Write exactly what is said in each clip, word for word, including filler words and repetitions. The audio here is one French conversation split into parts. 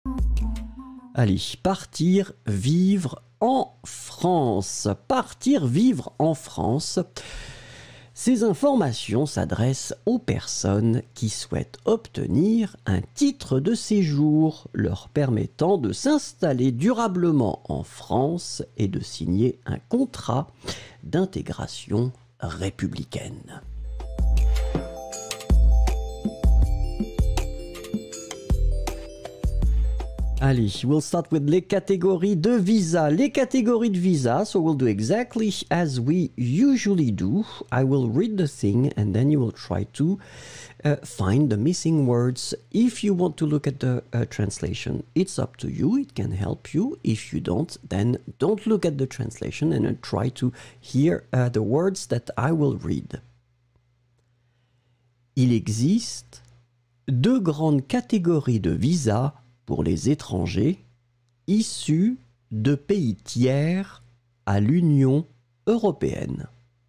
Allez, partir vivre en France. Partir vivre en France. Ces informations s'adressent aux personnes qui souhaitent obtenir un titre de séjour leur permettant de s'installer durablement en France et de signer un contrat d'intégration républicaine. Allez, we'll start with les catégories de visa. Les catégories de visa, so we'll do exactly as we usually do. I will read the thing and then you will try to uh, find the missing words. If you want to look at the uh, translation, it's up to you. It can help you. If you don't, then don't look at the translation and uh, try to hear uh, the words that I will read. Il existe deux grandes catégories de visas pour les étrangers issus de pays tiers à l'Union européenne.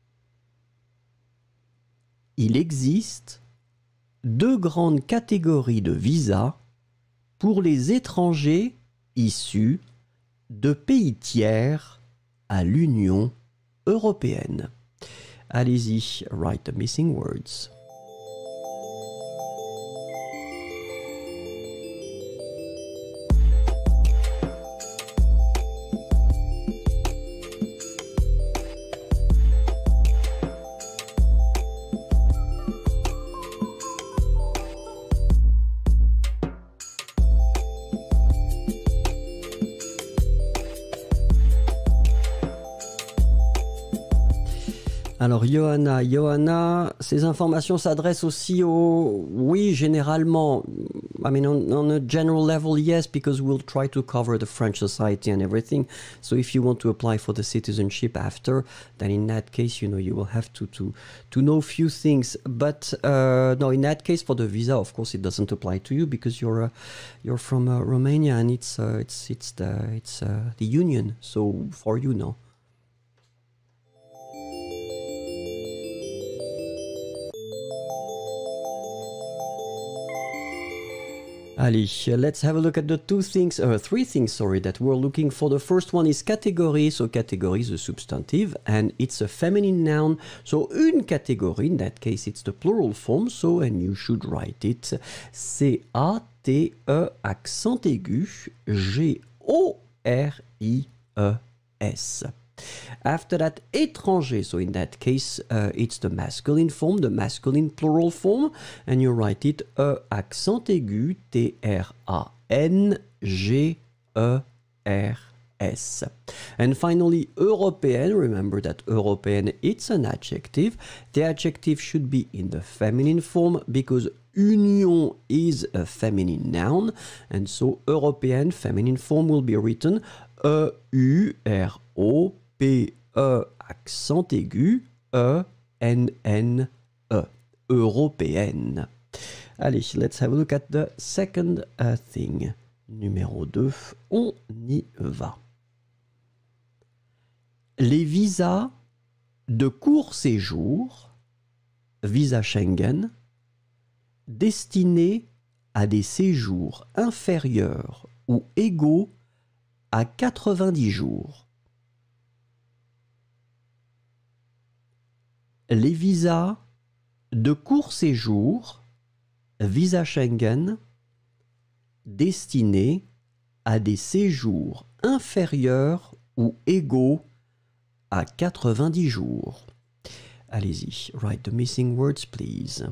Il existe deux grandes catégories de visas pour les étrangers issus de pays tiers à l'Union européenne. Allez-y, write the missing words. Alors, Johanna, Johanna, ces informations s'adressent aussi aux... Oui, généralement. I mean, on, on a general level, yes, because we'll try to cover the French society and everything. So if you want to apply for the citizenship after, then in that case, you know, you will have to to, to know a few things. But uh, no, in that case, for the visa, of course, it doesn't apply to you because you're uh, you're from uh, Romania and it's uh, it's it's the it's uh, the union. So for you, no. Allez, let's have a look at the two things, uh, three things, sorry, that we're looking for. The first one is category. So category is a substantive and it's a feminine noun. So une catégorie, in that case, it's the plural form. So, and you should write it C A T E accent aigu G O R I E S. After that, étranger, so in that case, uh, it's the masculine form, the masculine plural form, and you write it E accent aigu, T R A N G E R S. And finally, European, remember that European, it's an adjective. The adjective should be in the feminine form because union is a feminine noun, and so European feminine form will be written E U R O P E accent aigu E N N E, européenne. Allez, let's have a look at the second uh, thing. Numéro deux, on y va. Les visas de court séjour, visa Schengen, destinés à des séjours inférieurs ou égaux à quatre-vingt-dix jours. Les visas de court séjour, visa Schengen, destinés à des séjours inférieurs ou égaux à quatre-vingt-dix jours. Allez-y, write the missing words, please.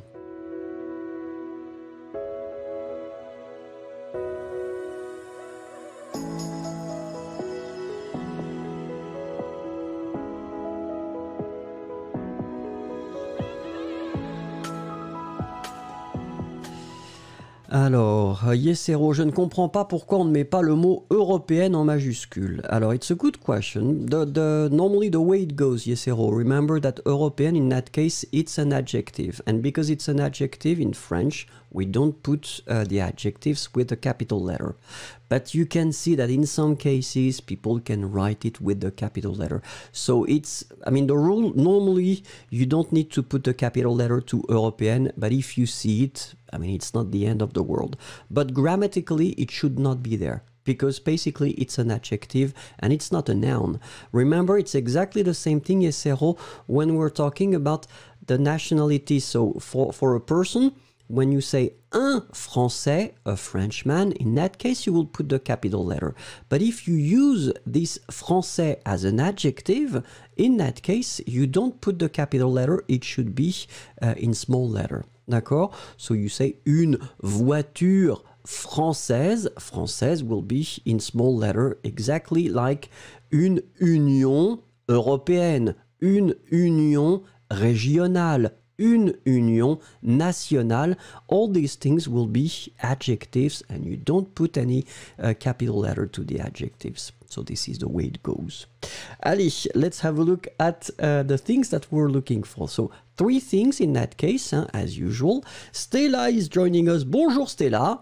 Alors, Yesero, je ne comprends pas pourquoi on ne met pas le mot européenne en majuscule. Alors, it's a good question. The, the, normally the way it goes, Yesero, remember that European, in that case, it's an adjective. And because it's an adjective in French, we don't put uh, the adjectives with a capital letter. But you can see that in some cases, people can write it with the capital letter. So it's, I mean, the rule, normally, you don't need to put a capital letter to Européenne, but if you see it, I mean, it's not the end of the world. But grammatically, it should not be there, because basically it's an adjective and it's not a noun. Remember, it's exactly the same thing, Yesero, when we're talking about the nationality. So for, for a person, when you say un Français, a Frenchman, in that case you will put the capital letter. But if you use this Français as an adjective, in that case you don't put the capital letter, it should be uh, in small letter. D'accord? So you say une voiture française, française will be in small letter, exactly like une union européenne, une union régionale, une union nationale. All these things will be adjectives and you don't put any uh, capital letter to the adjectives. So this is the way it goes. Allez, let's have a look at uh, the things that we're looking for. So three things in that case, hein, as usual. Stella is joining us. Bonjour Stella.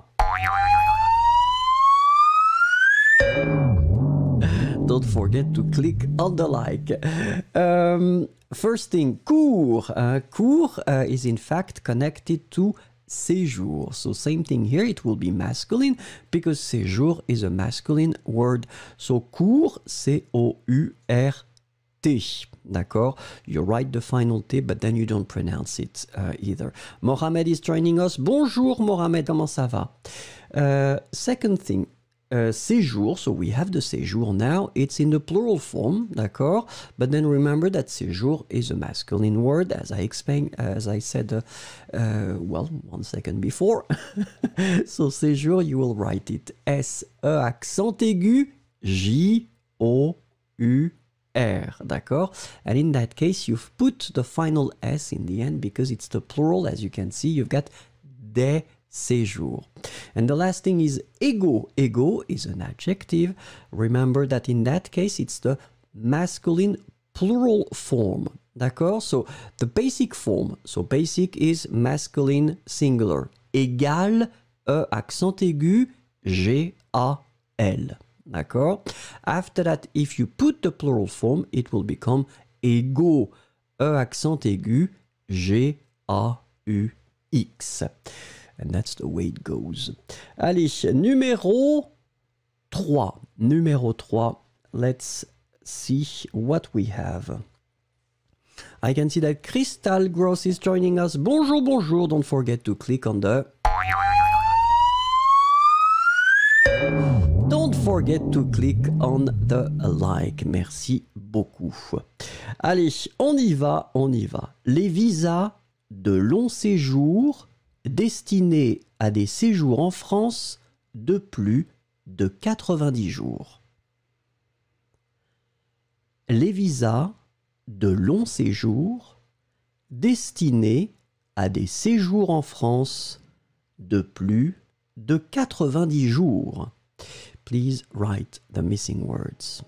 Don't forget to click on the like. Um, first thing, cours. Uh, cours uh, is in fact connected to séjour. So same thing here, it will be masculine because séjour is a masculine word. So cours, C O U R T. D'accord? You write the final T, but then you don't pronounce it uh, either. Mohamed is joining us. Bonjour Mohamed, comment ça va? Uh, second thing, uh, séjour, so we have the séjour now, it's in the plural form, d'accord? But then remember that séjour is a masculine word, as I explained, as I said, uh, uh, well, one second before. So séjour, you will write it S E accent aigu, J O U R, d'accord? And in that case, you've put the final S in the end because it's the plural, as you can see, you've got des séjours. And the last thing is égaux. Égaux is an adjective. Remember that in that case, it's the masculine plural form. D'accord? So the basic form. So basic is masculine singular. Égal, E accent aigu, G A L. D'accord? After that, if you put the plural form, it will become égaux, E accent aigu, G A U X. And that's the way it goes. Allez, numéro trois. Numéro trois. Let's see what we have. I can see that Crystal Gross is joining us. Bonjour, bonjour. Don't forget to click on the... Don't forget to click on the like. Merci beaucoup. Allez, on y va, on y va. Les visas de long séjour destinés à des séjours en France de plus de quatre-vingt-dix jours. Les visas de long séjour destinés à des séjours en France de plus de quatre-vingt-dix jours. Please write the missing words.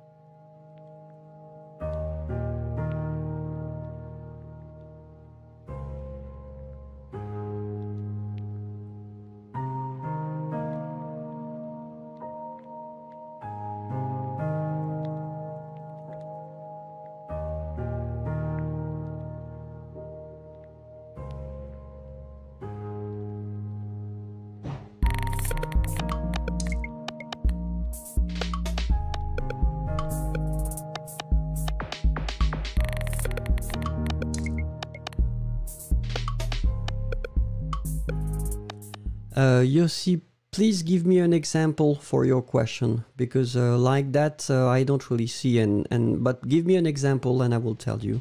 Uh, Yossi, please give me an example for your question, because uh, like that uh, I don't really see, and, and but give me an example and I will tell you.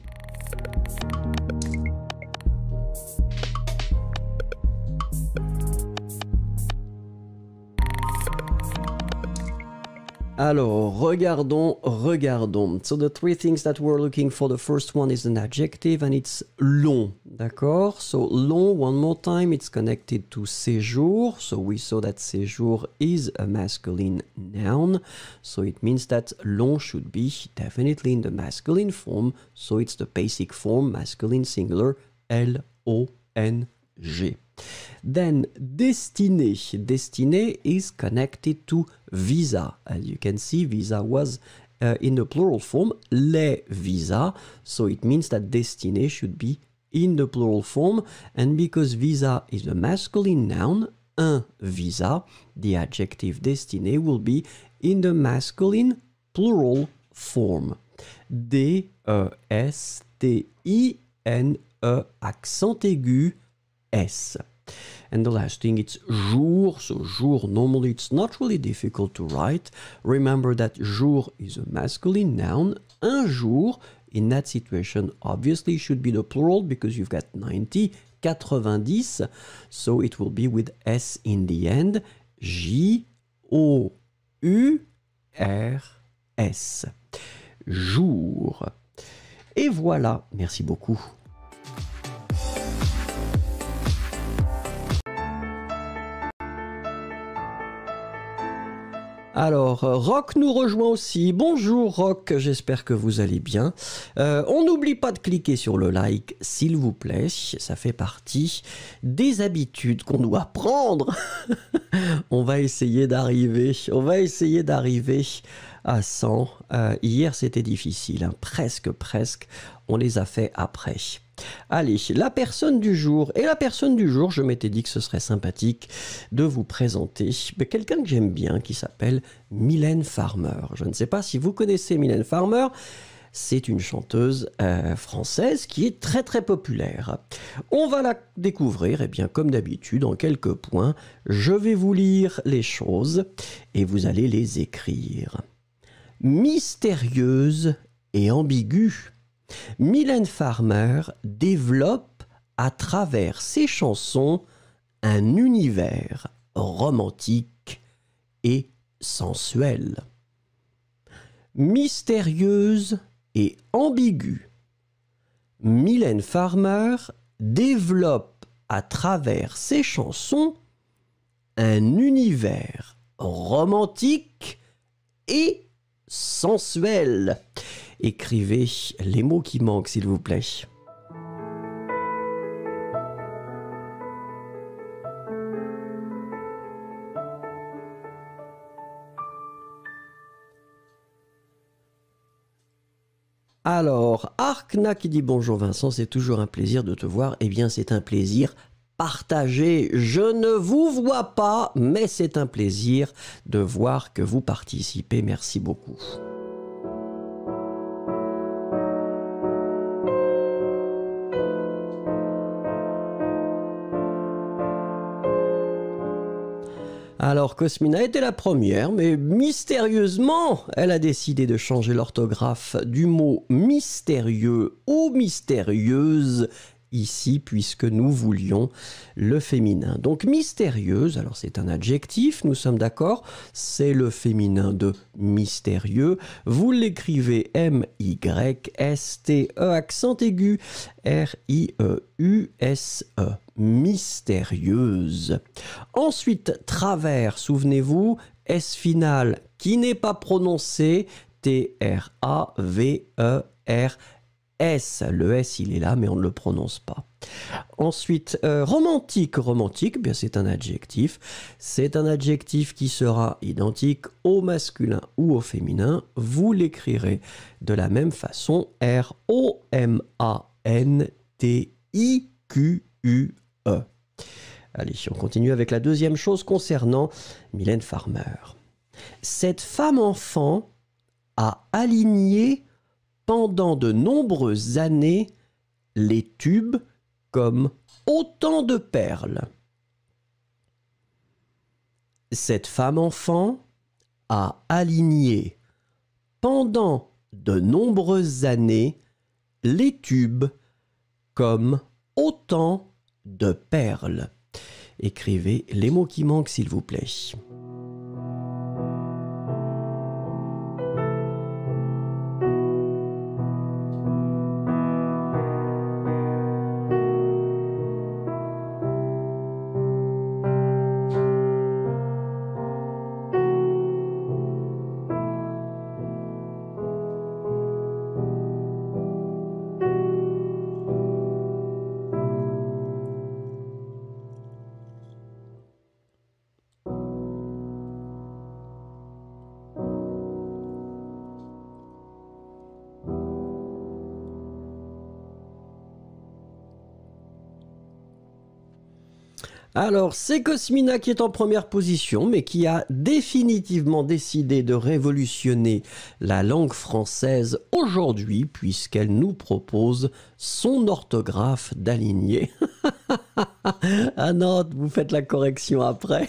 Alors, regardons, regardons. So the three things that we're looking for, the first one is an adjective and it's long, d'accord? So long, one more time, it's connected to séjour. So we saw that séjour is a masculine noun. So it means that long should be definitely in the masculine form. So it's the basic form, masculine singular, L O N G. Then destiné. Destiné is connected to visa. As you can see, visa was uh, in the plural form, les visas. So it means that destiné should be in the plural form. And because visa is a masculine noun, un visa, the adjective destiné will be in the masculine plural form. D E S T I N E, accent aigu, S. And the last thing, it's jour. So jour, normally it's not really difficult to write. Remember that jour is a masculine noun. Un jour, in that situation, obviously should be the plural because you've got ninety, quatre-vingt-dix. So it will be with S in the end. J O U R S. Jour. Et voilà. Merci beaucoup. Alors, Rock nous rejoint aussi. Bonjour Rock, j'espère que vous allez bien. Euh, on n'oublie pas de cliquer sur le like, s'il vous plaît. Ça fait partie des habitudes qu'on doit prendre. On va essayer d'arriver, on va essayer d'arriver à cent. Euh, hier, c'était difficile, hein. presque, presque. On les a fait après. Allez, la personne du jour. Et la personne du jour, je m'étais dit que ce serait sympathique de vous présenter quelqu'un que j'aime bien qui s'appelle Mylène Farmer. Je ne sais pas si vous connaissez Mylène Farmer. C'est une chanteuse euh, française qui est très très populaire. On va la découvrir, et bien comme d'habitude, en quelques points. Je vais vous lire les choses et vous allez les écrire. Mystérieuse et ambiguë, Mylène Farmer développe à travers ses chansons un univers romantique et sensuel. Mystérieuse et ambiguë, Mylène Farmer développe à travers ses chansons un univers romantique et sensuel. Écrivez les mots qui manquent, s'il vous plaît. Alors, Arkna qui dit bonjour Vincent, c'est toujours un plaisir de te voir. Eh bien, c'est un plaisir partagé. Je ne vous vois pas, mais c'est un plaisir de voir que vous participez. Merci beaucoup. Alors, Cosmina était la première, mais mystérieusement, elle a décidé de changer l'orthographe du mot mystérieux ou mystérieuse ici, puisque nous voulions le féminin. Donc, mystérieuse, alors c'est un adjectif, nous sommes d'accord, c'est le féminin de mystérieux. Vous l'écrivez M Y S T E, accent aigu, R I E U S E. Mystérieuse. Ensuite, travers, souvenez-vous, S final qui n'est pas prononcé, T R A V E R S. Le S, il est là, mais on ne le prononce pas. Ensuite, euh, romantique. Romantique, bien c'est un adjectif. C'est un adjectif qui sera identique au masculin ou au féminin. Vous l'écrirez de la même façon, R O M A N T I Q U E. Allez, on continue avec la deuxième chose concernant Mylène Farmer. Cette femme-enfant a aligné pendant de nombreuses années les tubes comme autant de perles. Cette femme-enfant a aligné pendant de nombreuses années les tubes comme autant de perles. Écrivez les mots qui manquent, s'il vous plaît. Alors, c'est Cosmina qui est en première position, mais qui a définitivement décidé de révolutionner la langue française aujourd'hui, puisqu'elle nous propose son orthographe d'aligné. Ah non, vous faites la correction après.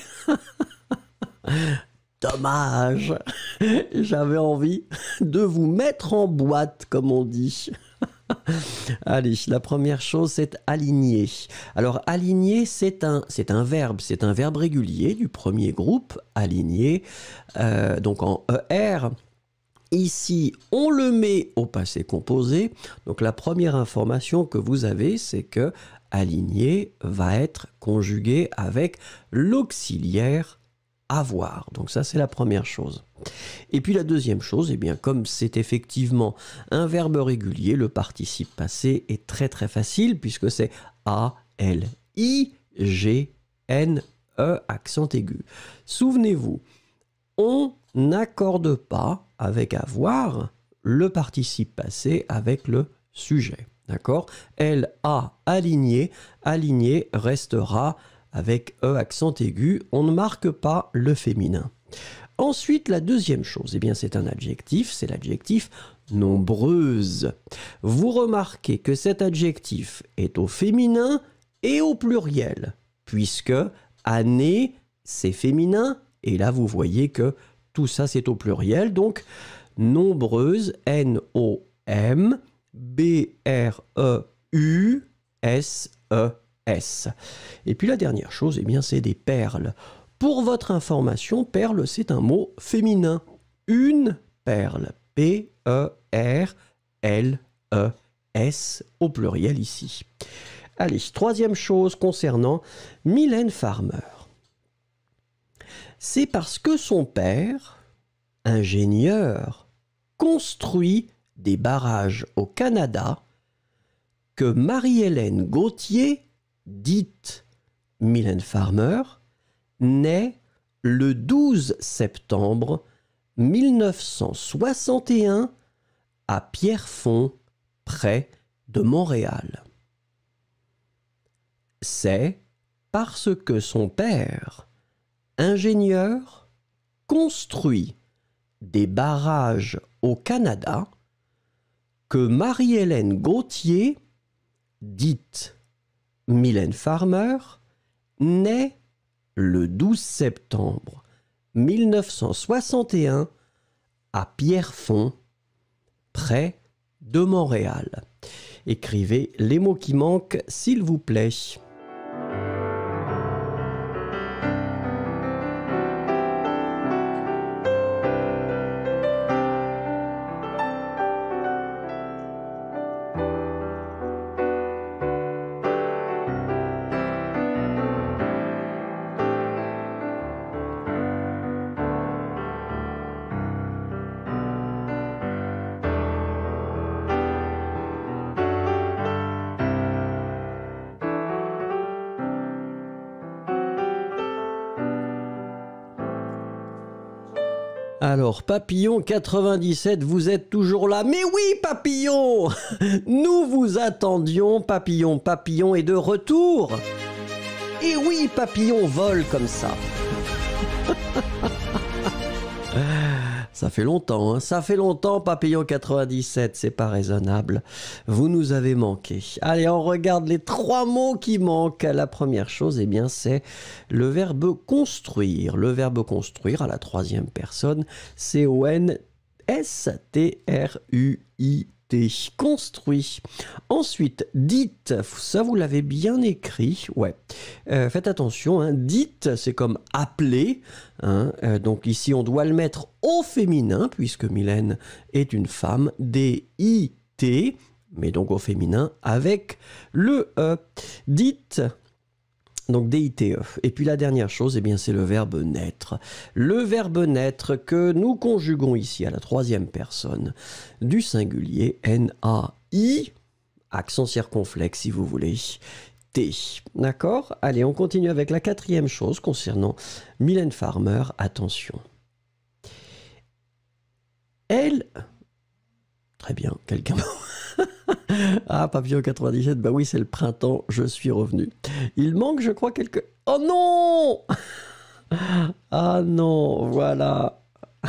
Dommage. J'avais envie de vous mettre en boîte, comme on dit. Allez, la première chose, c'est aligner. Alors, aligner, c'est un, c'est un verbe. C'est un verbe régulier du premier groupe, aligner, euh, donc en E R. Ici, on le met au passé composé. Donc, la première information que vous avez, c'est que aligner va être conjugué avec l'auxiliaire avoir. Donc ça, c'est la première chose. Et puis la deuxième chose, eh bien, comme c'est effectivement un verbe régulier, le participe passé est très très facile puisque c'est A L I G N E, accent aigu. Souvenez-vous, on n'accorde pas avec avoir le participe passé avec le sujet. D'accord? Elle a aligné, aligné restera avec E accent aigu, on ne marque pas le féminin. Ensuite, la deuxième chose, eh bien, c'est un adjectif, c'est l'adjectif nombreuse. Vous remarquez que cet adjectif est au féminin et au pluriel, puisque année, c'est féminin, et là, vous voyez que tout ça, c'est au pluriel, donc nombreuse, N O M B R E U S E S. Et puis la dernière chose, eh bien, c'est des perles. Pour votre information, perle, c'est un mot féminin. Une perle. P E R L E S au pluriel ici. Allez, troisième chose concernant Mylène Farmer. C'est parce que son père, ingénieur, construit des barrages au Canada que Marie-Hélène Gauthier, dite Mylène Farmer, naît le douze septembre mille neuf cent soixante et un à Pierrefonds, près de Montréal. C'est parce que son père, ingénieur, construit des barrages au Canada que Marie-Hélène Gauthier, dite Mylène Farmer, naît le douze septembre mille neuf cent soixante et un à Pierrefonds, près de Montréal. Écrivez les mots qui manquent, s'il vous plaît. Alors, Papillon quatre-vingt-dix-sept, vous êtes toujours là. Mais oui, Papillon! Nous vous attendions, Papillon. Papillon est de retour. Et oui, Papillon vole comme ça. Ça fait longtemps, hein. Ça fait longtemps, Papillon quatre-vingt-dix-sept, c'est pas raisonnable. Vous nous avez manqué. Allez, on regarde les trois mots qui manquent. La première chose, eh bien, c'est le verbe construire. Le verbe construire à la troisième personne, C O N S T R U I T. Construit. Ensuite, dites, ça vous l'avez bien écrit, ouais. Euh, faites attention, hein. Dites, c'est comme appeler, hein. Euh, donc ici on doit le mettre au féminin, puisque Mylène est une femme, D I T, mais donc au féminin avec le E. Dites, donc D I T E. Et puis la dernière chose, eh bien, c'est le verbe naître. Le verbe naître que nous conjuguons ici à la troisième personne du singulier N A I, accent circonflexe si vous voulez, T. D'accord? Allez, on continue avec la quatrième chose concernant Mylène Farmer. Attention. Elle... Très bien, quelqu'un... Ah, Papillon quatre-vingt-dix-sept, bah oui, c'est le printemps, je suis revenu. Il manque, je crois, quelque... Oh non! Ah non, voilà.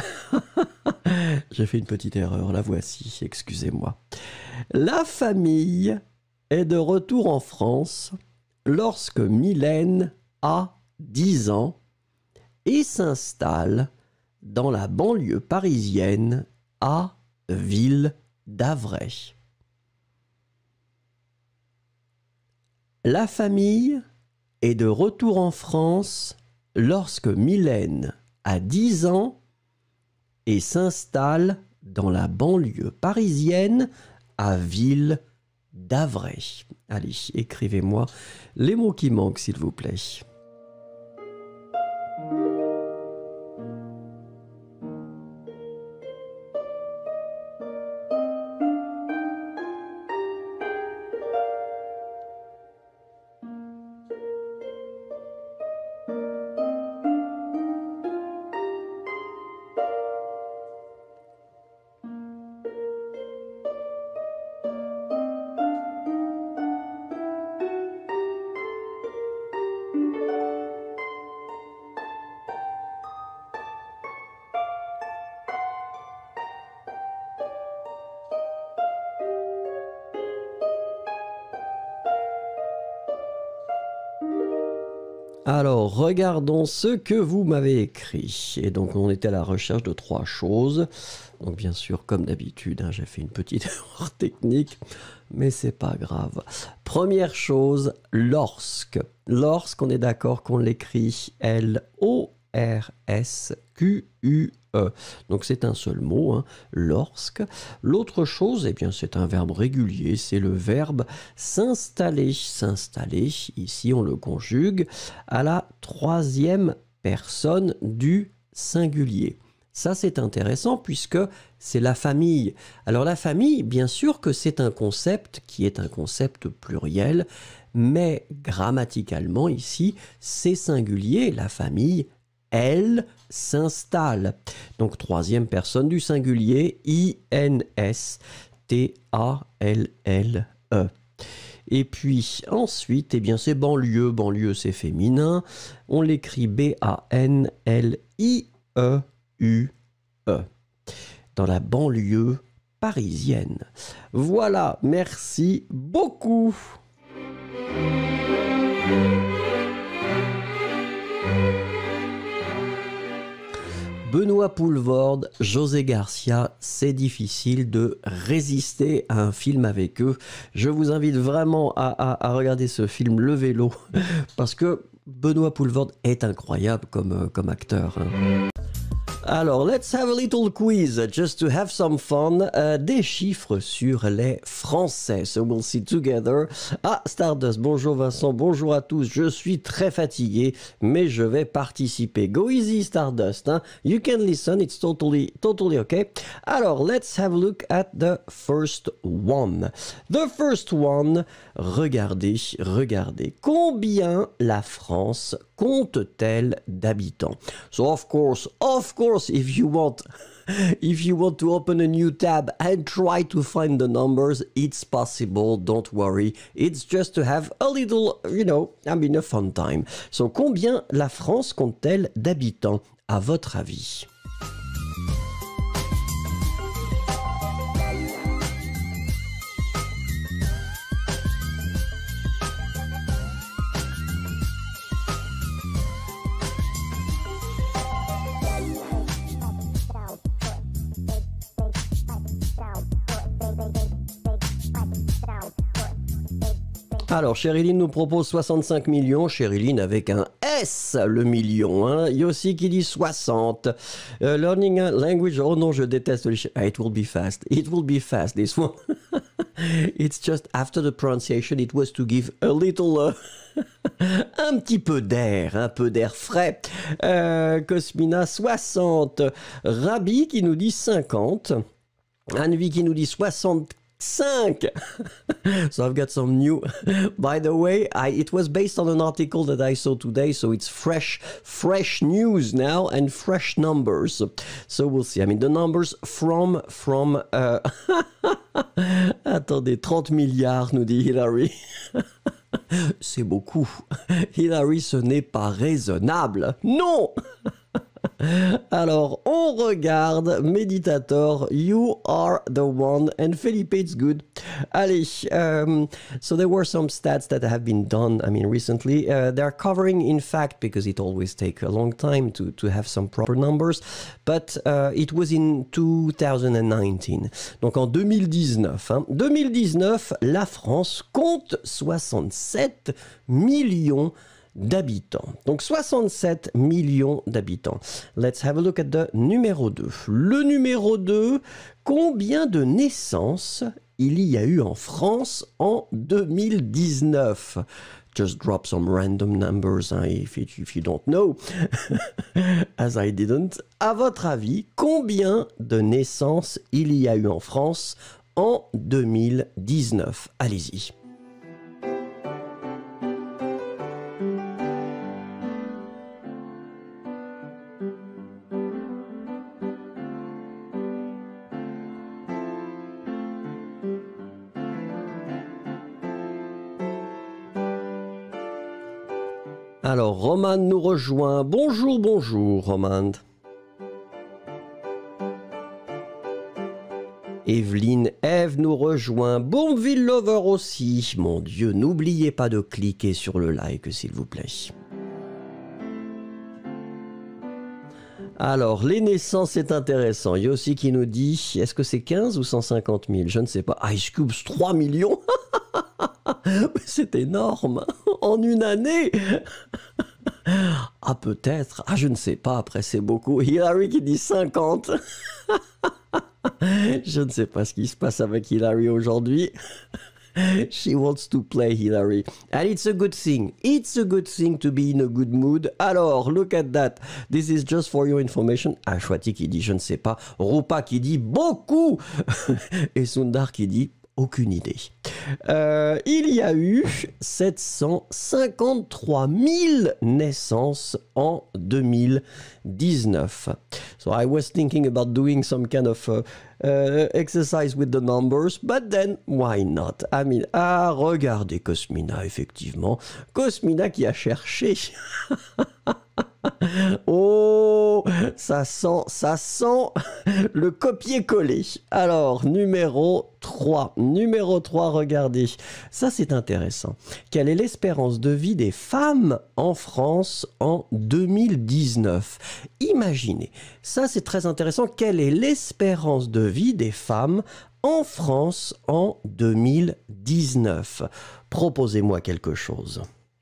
J'ai fait une petite erreur, la voici, excusez-moi. La famille est de retour en France lorsque Mylène a dix ans et s'installe dans la banlieue parisienne à Ville d'Avray. La famille est de retour en France lorsque Mylène a dix ans et s'installe dans la banlieue parisienne à Ville d'Avray. Allez, écrivez-moi les mots qui manquent, s'il vous plaît. Alors, regardons ce que vous m'avez écrit. Et donc, on était à la recherche de trois choses. Donc, bien sûr, comme d'habitude, hein, j'ai fait une petite erreur technique, mais c'est pas grave. Première chose, lorsque. Lorsqu'on est d'accord qu'on l'écrit L O R S Q U E. Donc, c'est un seul mot, hein, lorsque. L'autre chose, eh bien, c'est un verbe régulier, c'est le verbe s'installer. S'installer, ici, on le conjugue à la troisième personne du singulier. Ça, c'est intéressant puisque c'est la famille. Alors, la famille, bien sûr que c'est un concept qui est un concept pluriel, mais grammaticalement, ici, c'est singulier. La famille, elle s'installe. Donc, troisième personne du singulier, I N S T A L L E. Et puis ensuite, eh bien, c'est banlieue. Banlieue, c'est féminin. On l'écrit B A N L I E U E. Dans la banlieue parisienne. Voilà, merci beaucoup. Benoît Poulvorde, José Garcia, c'est difficile de résister à un film avec eux. Je vous invite vraiment à, à, à regarder ce film, Le Vélo, parce que Benoît Poulvorde est incroyable comme, comme acteur. Hein. Alors, let's have a little quiz, just to have some fun. Euh, des chiffres sur les Français. So we'll see together. Ah, Stardust, bonjour Vincent, bonjour à tous. Je suis très fatigué, mais je vais participer. Go easy, Stardust. Hein? You can listen, it's totally, totally okay. Alors, let's have a look at the first one. The first one, regardez, regardez. Combien la France compte-t-elle d'habitants? So, of course, of course, if you want if you want to open a new tab and try to find the numbers, it's possible, don't worry. It's just to have a little, you know, I mean a fun time. So, combien la France compte-t-elle d'habitants, à votre avis? Alors, Chériline nous propose soixante-cinq millions. Chériline avec un S, le million. Hein. Yossi qui dit soixante. Uh, learning a language. Oh non, je déteste les... It will be fast. It will be fast, this one. It's just after the pronunciation, it was to give a little... Uh... un petit peu d'air, un peu d'air frais. Euh, Cosmina, soixante. Rabi qui nous dit cinquante. Anvi qui nous dit soixante. cinq. So I've got some new, by the way, I, it was based on an article that I saw today, so it's fresh, fresh news now and fresh numbers. So we'll see. I mean, the numbers from, from, uh, attendez, trente milliards, nous dit Hillary. C'est beaucoup. Hillary, ce n'est pas raisonnable. Non! Alors, on regarde Meditator, You Are the One, and Felipe, it's good. Allez, um, so there were some stats that have been done, I mean, recently. Uh, they're covering, in fact, because it always takes a long time to, to have some proper numbers, but uh, it was in two thousand nineteen. Donc en deux mille dix-neuf, hein. deux mille dix-neuf, la France compte soixante-sept millions d'habitants. Donc soixante-sept millions d'habitants. Let's have a look at the numéro deux. Le numéro deux, combien de naissances il y a eu en France en deux mille dix-neuf? Just drop some random numbers hein, if, it, if you don't know, as I didn't. À votre avis, combien de naissances il y a eu en France en deux mille dix-neuf? Allez-y. Alors, Roman nous rejoint. Bonjour, bonjour, Roman. Evelyne, Eve nous rejoint. Bombville Lover aussi. Mon Dieu, n'oubliez pas de cliquer sur le like, s'il vous plaît. Alors, les naissances, c'est intéressant. Il y a aussi qui nous dit, est-ce que c'est quinze ou cent cinquante mille? Je ne sais pas. Ice Cube, trois millions. C'est énorme. En une année. Ah, peut-être. Ah, je ne sais pas. Après, c'est beaucoup. Hillary qui dit cinquante. Je ne sais pas ce qui se passe avec Hillary aujourd'hui. She wants to play, Hillary. And it's a good thing. It's a good thing to be in a good mood. Alors, look at that. This is just for your information. Ashwati qui dit je ne sais pas. Rupa qui dit beaucoup. Et Sundar qui dit aucune idée. Euh, il y a eu sept cent cinquante-trois mille naissances en deux mille dix-neuf. So I was thinking about doing some kind of uh, uh, exercise with the numbers, but then why not? I mean, ah, regardez Cosmina, effectivement. Cosmina qui a cherché. Oh, ça sent, ça sent le copier-coller. Alors, numéro trois. Numéro trois, regardez. Ça, c'est intéressant. Quelle est l'espérance de vie des femmes en France en deux mille dix-neuf? Imaginez. Ça, c'est très intéressant. Quelle est l'espérance de vie des femmes en France en deux mille dix-neuf? Proposez-moi quelque chose.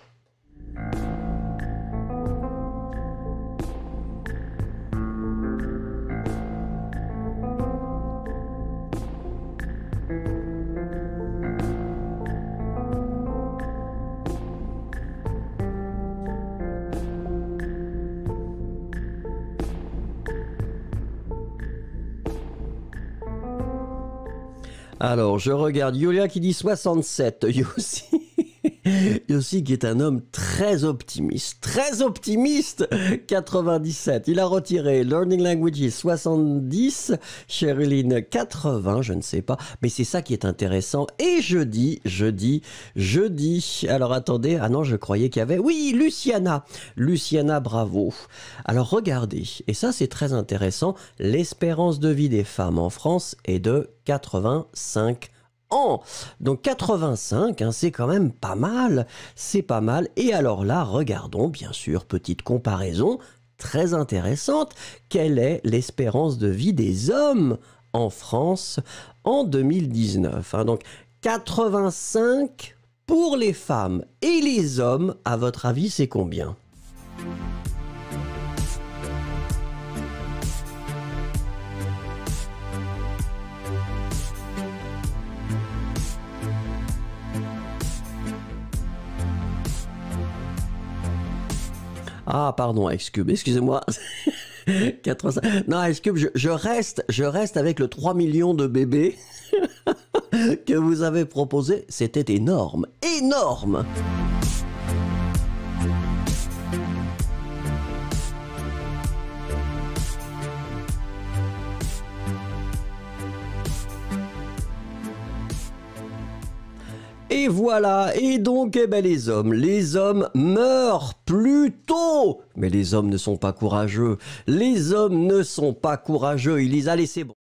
Alors, je regarde Yulia qui dit soixante-sept. Yossi, Yossi qui est un homme très optimiste. Très optimiste. quatre-vingt-dix-sept. Il a retiré Learning Languages soixante-dix. Sherilyn quatre-vingts, je ne sais pas. Mais c'est ça qui est intéressant. Et jeudi, jeudi, jeudi. Alors attendez. Ah non, je croyais qu'il y avait... Oui, Luciana. Luciana, bravo. Alors regardez. Et ça, c'est très intéressant. L'espérance de vie des femmes en France est de quatre-vingt-cinq ans. Donc quatre-vingt-cinq, hein, c'est quand même pas mal. C'est pas mal. Et alors là, regardons, bien sûr, petite comparaison très intéressante. Quelle est l'espérance de vie des hommes en France en deux mille dix-neuf, hein? Donc quatre-vingt-cinq pour les femmes. Et les hommes, à votre avis, c'est combien ? Ah, pardon, Ice Cube, excusez-moi. quatre-vingt-cinq. Non, Ice Cube, je, je, reste, je reste avec le trois millions de bébés. que vous avez proposé, c'était énorme, énorme. Et voilà, et donc eh ben, les hommes, les hommes meurent plus tôt. Mais les hommes ne sont pas courageux, les hommes ne sont pas courageux, ils les a laissés...